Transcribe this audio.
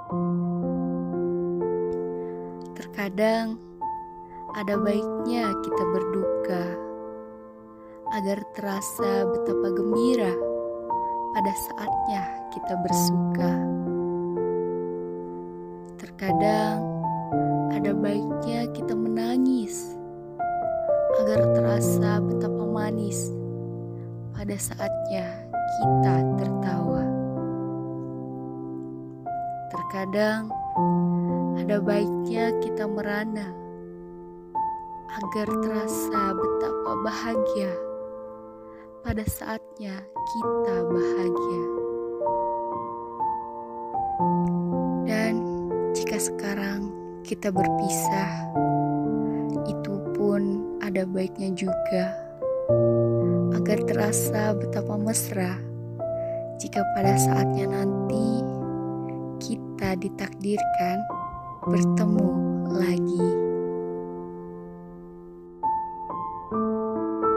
Terkadang ada baiknya kita berduka agar terasa betapa gembira pada saatnya kita bersuka. Terkadang ada baiknya kita menangis agar terasa betapa manis pada saatnya kita tertawa. Terkadang ada baiknya kita merana agar terasa betapa bahagia pada saatnya kita bahagia. Dan jika sekarang kita berpisah, itu pun ada baiknya juga agar terasa betapa mesra jika pada saatnya nanti kita ditakdirkan bertemu lagi.